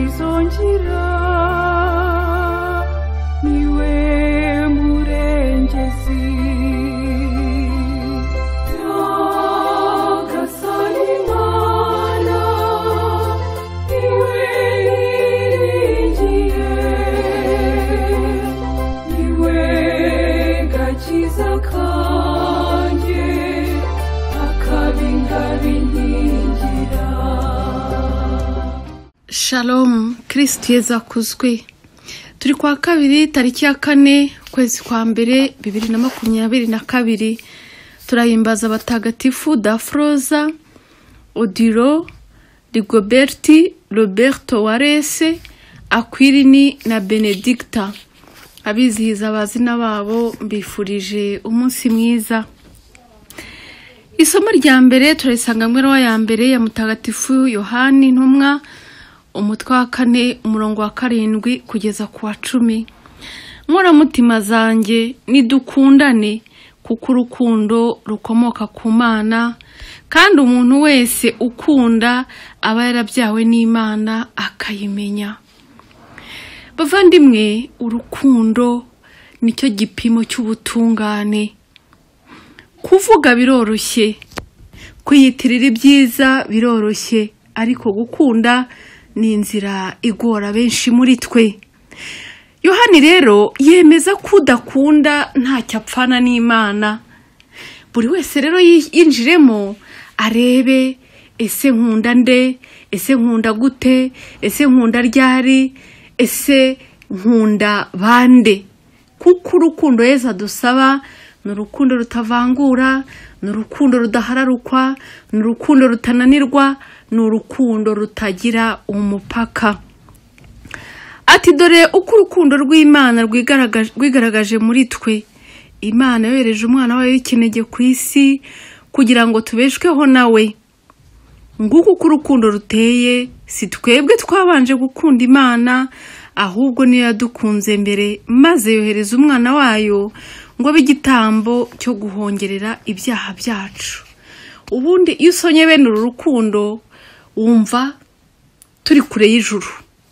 bizongera niwe murengezi Imana niwe niringiye niwe gakiza kanjye akabingabinkingira. Shalom, Kristo Yesu akuzwe. Turi kwa kabiri tariki ya 4 kwezi kwa Mbere 2022. Turahimbaza abatagatifu Dafroza, Odilo, Rigoberti, Roberto Warese, Akwirini na Benedicta. Abizihiza abazina babo mbifurije umunsi mwiza. Isomo rya mbere turarisanga mu ibaruwa ya mbere ya mutagatifu Yohani intumwa, umutwe wa 4 umurongo wa 7 kugeza ku wa 10. Mutima zanjye nidukundane kuko urukundo rukomoka ku Mana, kandi umuntu wese ukunda aba yarabyawe n'Imana akayimenya. Bavandimwe, urukundo nicyo gipimo cy'ubutungane. Kuvuga biroroshye, kwiyitirira ibyiza biroroshye, ariko gukunda ni inzira igora benshi muri twe. Yohani rero yemeza kudakunda ntacyo apfana n'Imana. Buri wese rero yinjiremo arebe, ese nkunda nde, ese nkunda gute, ese nkunda ryari, ese nkunda bande. Kuko urukundo Yesu adusaba ni urukundo rutavangura, ni urukundo rudahararukwa, ni urukundo rutananirwa, ni urukundo rutagira umupaka. Ati dore uko urukundo rw'Imana rwigaragaje muri twe. Imana yohereje umwana wayo w'ikinege ku isi kugira ngo tubeshweho nawe. Nguko uko urukundo ruteye, si twebwe twabanje gukunda Imana, ahubwo niyo yadukunze mbere maze yohereza umwana wayo ngo abe igitambo cyo guhongerera ibyaha byacu. Ubundi iyo usonye bene uru rukundo wumva turi kure y'ijuru.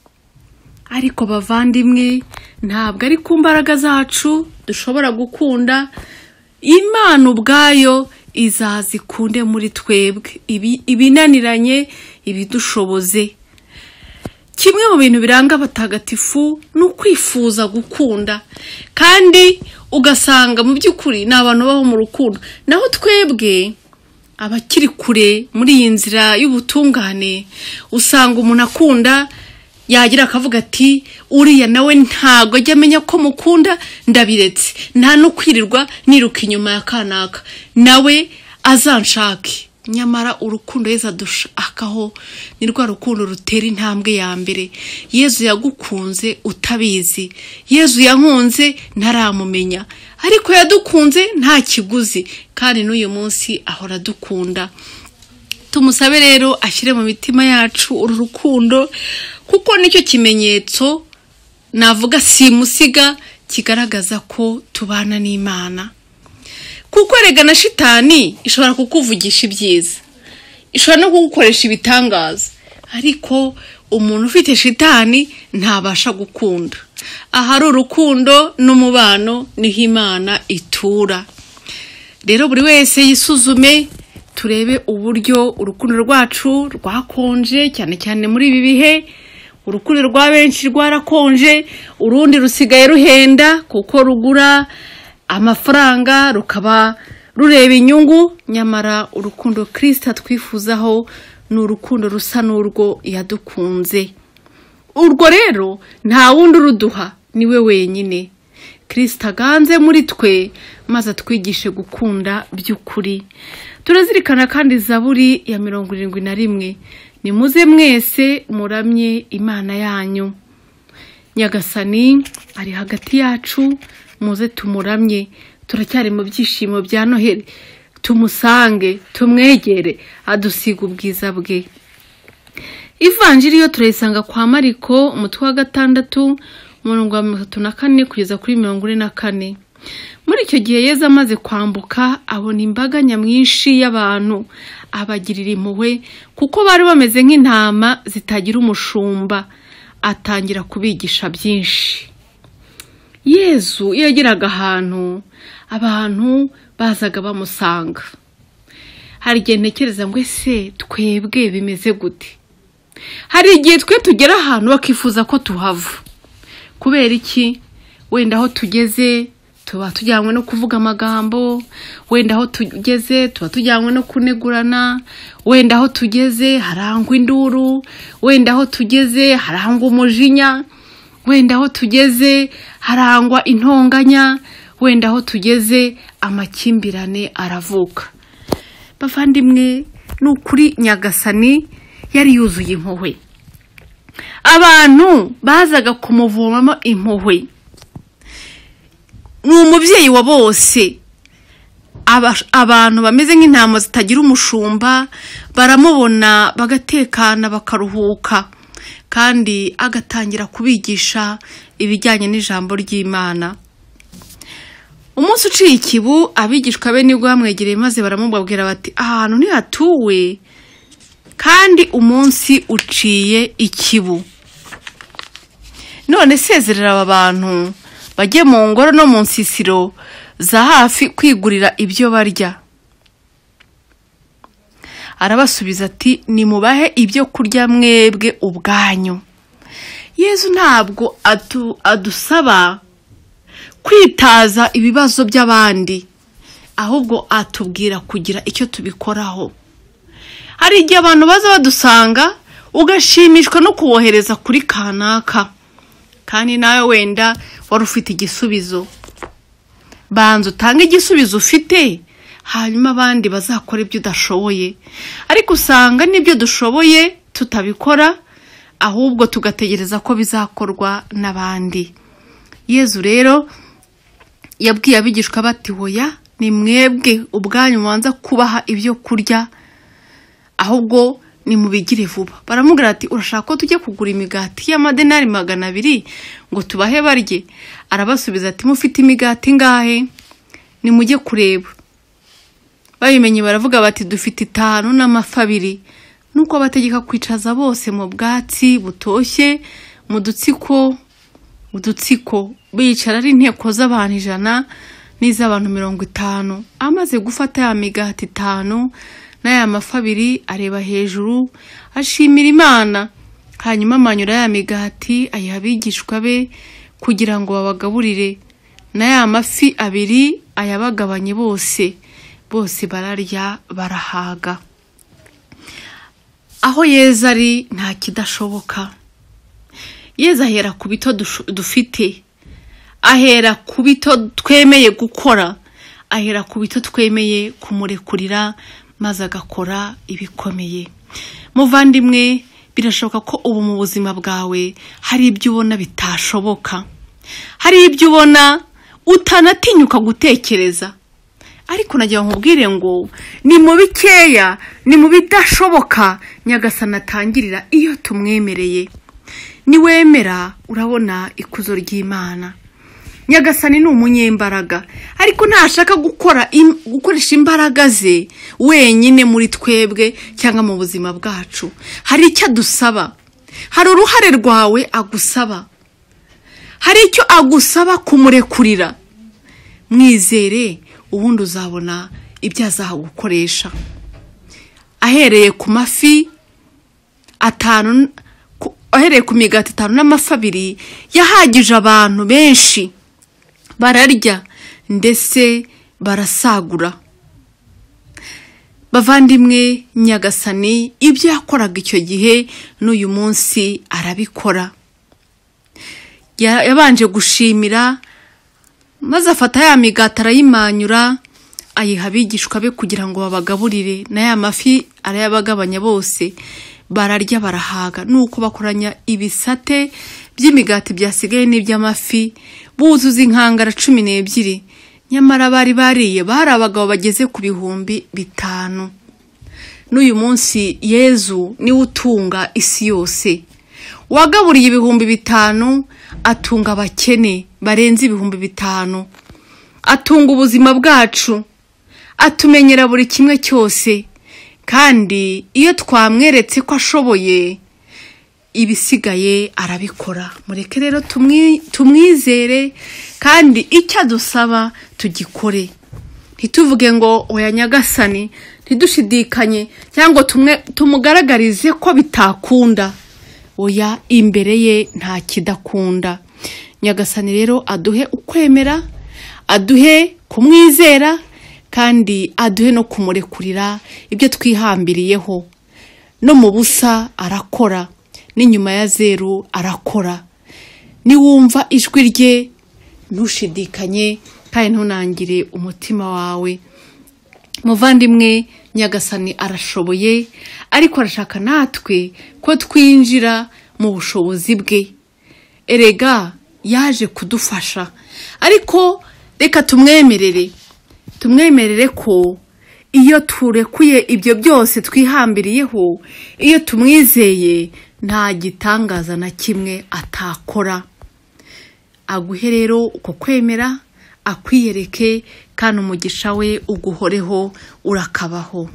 Ariko bavandimwe, ntabwo ari ku mbaraga zacu dushobora gukunda. Imana ubwayo izazikunde muri twebwe ibinaniranye ibidushoboze. Kimwe mu bintu biranga abatagatifu ni ukwifuza gukunda, kandi ugasanga mu by'ukuri ni abantu baho mu rukundo. Naho twebwe abakiri kure muri iyi nzira y'ubutungane, usanga umuntu akunda yagira akavuga ati uriya nawe ntago ajya amenya ko mukunda, ndabiretse, nta no kwirirwa niruka inyuma ya kanaka, nawe azanshake. Nyamara urukundo Yesu adushakaho ni rwa rukundo rutera intambwe ya mbere. Yesu yagukunze utabizi, Yesu yankunze ntaramumenya, ariko yadukunze nta kiguzi, kandi n'uyu munsi ahora dukunda. Tumusabe rero ashyire mu mitima yacu uru rukundo, kuko nicyo kimenyetso navuga simusiga kigaragaza ko tubana n'Imana. Kuko rega na shitani ishobora kukuvugisha ibyiza, ishobora no kugukoresha ibitangaza, ariko umuntu ufite shitani ntabasha gukunda. Ahari urukundo n'umubano niho Imana itura. Rero buri wese yisuzume, turebe uburyo urukundo rwacu rwakonje, cyane cyane muri ibi bihe. Urukundo rwa benshi rwarakonje, urundi rusigaye ruhenda kuko rugura amafaranga, rukaba rureba inyungu. Nyamara urukundo Kristo atwifuzaho ni urukundo rusa n'urwo yadukunze. Urwo rero nta wundi uruduha, niwe wenyine. Kristo aganze muri twe maze atwigishe gukunda by'ukuri. Turazirikana kandi Zaburi ya 71, nimuze mwese muramye Imana yanyu. Nyagasani ari hagati yacu, muze tumuramye. Turacyari mu byishimo bya Noheli, tumusange, tumwegere, adusiga ubwiza bwe. Ivanjiri yo turayisanga kwa Mariko umutwe wa 6 umurongo wa 34 kugeza kuri 44. Muri icyo gihe Yesu amaze kwambuka, abona imbaga nyamwinshi y'abantu, abagirira impuhwe kuko bari bameze nk'intama zitagira umushumba. atangira kubigisha byinshi. Yezu iyo yageraga ahantu abantu bazaga bamusanga. Hari igihe ntekereza ngo ese twebwe bimeze gute? Hari igihe twe tugera ahantu bakifuza ko tuhava. Kubera iki? Wenda aho tugeze tuba tujyanywe no kuvuga amagambo, wenda aho tugeze tuba tujyanywe no kunegurana, wenda aho tugeze harangwa induru, wenda aho tugeze harangwa umujinya, wenda aho tugeze harangwa intonganya, wenda aho tugeze amakimbirane aravuka. Bavandimwe, n'ukuri Nyagasani yari yuzuye impuhwe. Abantu bazaga kumuvomamo impuhwe. Ni umubyeyi wa bose. Abantu bameze nk'intama zitagira umushumba baramubona bagatekana bakaruhuka, kandi agatangira kubigisha ibijyanye n'ijambo ry'Imana. Umunsi uciye ikibu, abigishwa be nibwo bamwegereye maze baramubwira bati ahantu ntihatuwe kandi umunsi uciye ikibu. None sezerera aba bantu bajye mu ngoro no mu nsisiro za hafi kwigurira ibyo barya. Arabasubiza ati nimubahe ibyo kurya mwebwe ubwanyu. Yezu ntabwo adusaba kwitaza ibibazo by'abandi, ahubwo atubwira kugira icyo tubikoraho. Hari igihe abantu baza badusanga ugashimishwa no kubohereza kuri kanaka, kandi nawe wenda wari ufite igisubizo. Banza utange igisubizo ufite, hanyuma abandi bazakora ibyo udashoboye. Ariko usanga n'ibyo dushoboye tutabikora, ahubwo tugategereza ko bizakorwa n'abandi. Yezu rero yabwiye abigishwa bati hoya, ni mwebwe ubwanyu mubanza kubaha ibyo kurya, ahubwo nimubigire vuba. Baramubwira ati urashaka ko tujye kugura imigati y'amadenari 200 ngo tubahe barye? Arabasubiza ati mufite imigati ngahe? Nimujye kureba. Babimenye baravuga bati dufite 5 n'amafi 2. Nuko bategeka kwicaza bose mu bwatsi butoshye mu dutsiko bicara ari inteko z'abantu 100 n'iz'abantu 50. Amaze gufata ya migati 5 n'aya mafi 2 areba hejuru ashimira Imana, hanyuma amanyura ya migati ayiha abigishwa be kugira ngo babagaburire, n'aya mafi 2 ayabagabanye bose bararya barahaga. Aho Yezu ari nta kidashoboka. Yezu ahera ku bito dufite, ahera ku bito twemeye gukora, ahera ku bito twemeye kumurekurira maze agakora ibikomeye. Muvandimwe, birashoboka ko ubu mu buzima bwawe hari ibyo ubona bitashoboka, hari ibyo ubona utanatinyuka gutekereza, ariko nagira nkubwire ngo ni mu bikeya, ni mu bidashoboka Nyagasani atangirira iyo tumwemereye. Ni wemera urabona ikuzo ry'Imana. Nyagasani ni umunyembaraga, ariko ntashaka gukoresha imbaraga ze wenyine muri twebwe cyangwa mu buzima bwacu. Hari icyo adusaba, hari uruhare rwawe agusaba, hari icyo agusaba kumurekurira. Mwizere ubundi uzabona ibyo azagukoresha. Ahereye ku mafi 5, ahereye ku migati 5 n'amafi 2 yahagije abantu benshi, bararya ndetse barasagura. Bavandimwe, Nyagasani ibyo yakoraga icyo gihe n'uyu munsi arabikora. Yabanje gushimira maze afata ya migati arayimanyura ayiha abigishwa be kugira ngo babagaburire, na ya mafi arayabagabanya bose bararya barahaga. Nuko bakoranya ibisate by'imigati byasigaye n'iby'amafi buzuza inkangara 12. Nyamara bari bariye bari abagabo bageze ku 5,000. N'uyu munsi Yezu niwe utunga isi yose. Wagaburiye 5,000 atunga abakene barenze 5,000. Atunga ubuzima bwacu, atumenyera buri kimwe cyose, kandi iyo twamweretse ko ashoboye ibisigaye arabikora. Mureke rero tumwizere kandi icyo adusaba tugikore. Ntituvuge ngo oya Nyagasani, ntidushidikanye cyangwa tumugaragarize ko bitakunda. Oya, imbere ye nta kidakunda. Nyagasani rero aduhe ukwemera, aduhe kumwizera, kandi aduhe no kumurekurira ibyo twihambiriyeho. No mu busa arakora, n'inyuma ya zeru arakora. Niwumva ijwi rye ntushidikanye kandi ntunangire umutima wawe. Muvandimwe, Nyagasani arashoboye, ariko arashaka natwe ko twinjira mu bushobozi bwe. Erega yaje kudufasha, ariko reka tumwemerere ko iyo turekuye ibyo byose twihambiriyeho, iyo tumwizeye, nta gitangaza na kimwe atakora. Aguhe rero uko kwemera, akwiyereke, kandi umugisha we uguhoreho. Urakabaho.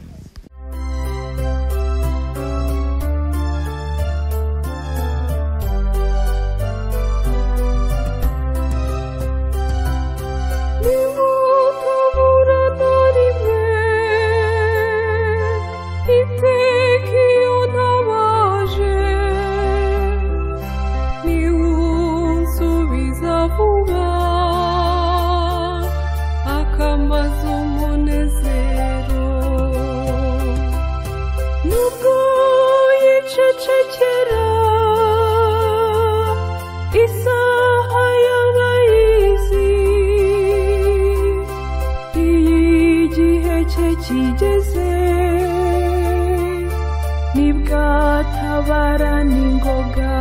kigeze nibwatabara n'ingoga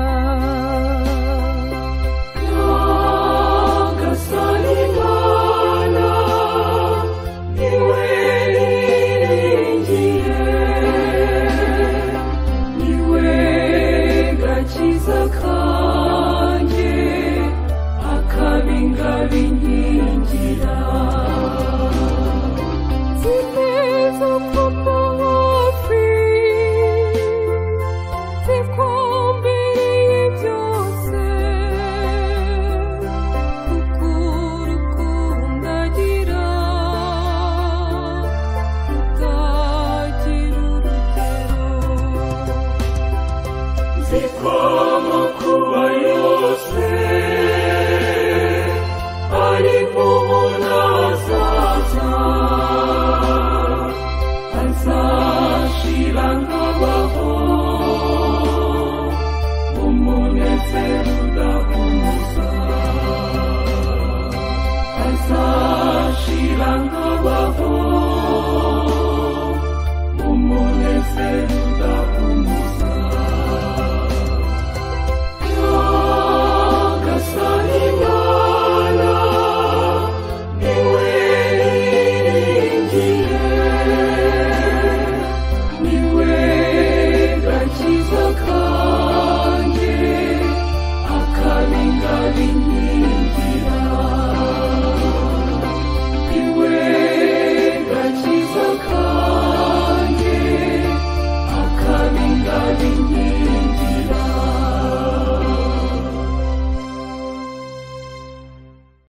Nyagasani Imana niwe niringiye niwe gakiza kanjye akabingabinkingira kuwa yose ari kumunazaza azashira nk'abaho